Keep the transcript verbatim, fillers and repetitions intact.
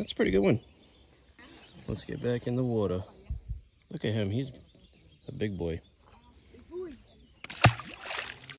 That's a pretty good one. Let's get back in the water. Look at him, he's a big boy.